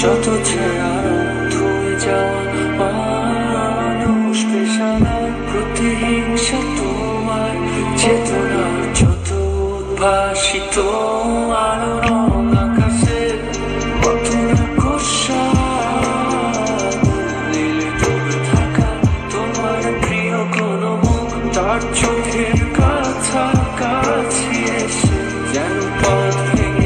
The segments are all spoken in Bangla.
যত ছেঁড়া ধুয়ে যাওয়া মানুষ পেশাদার প্রতিহিংসা তোমার চেতনার যত উদ্ভাসিত আলো রং আকাশের মতো রাক্ষসা নীলে ডুবে থাকা তোমার প্রিয় কোনো মুখ তার চোখের কাছাকাছি এসে যেন পথ ভেঙে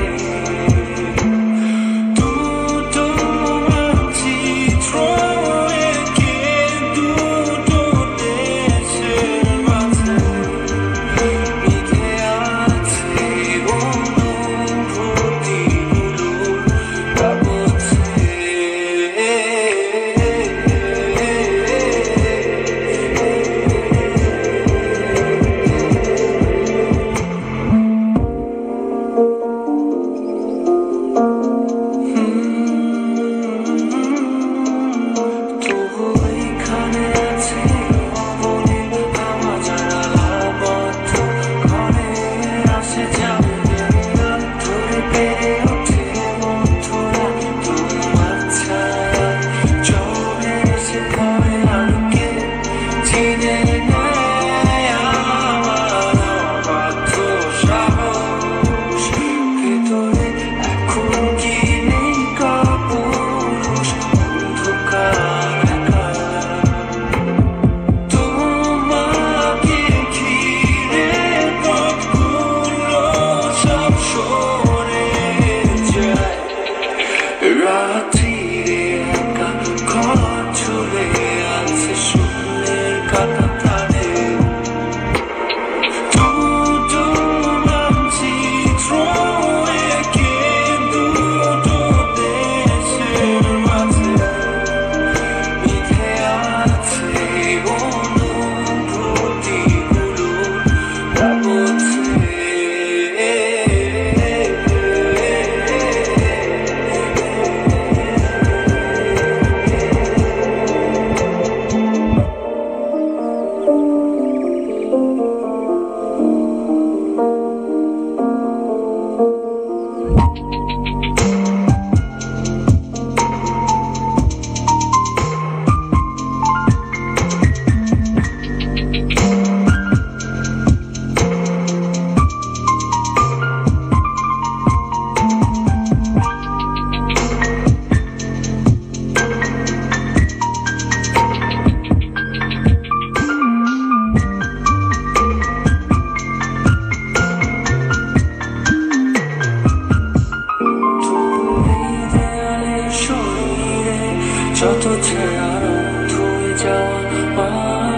যত ছেঁড়া ধুয়ে যাওয়া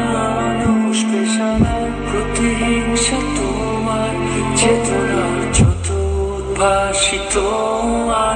মানুষ পেশাদার প্রতিহিংসা তোমার চেতনার যত উদ্ভাসিত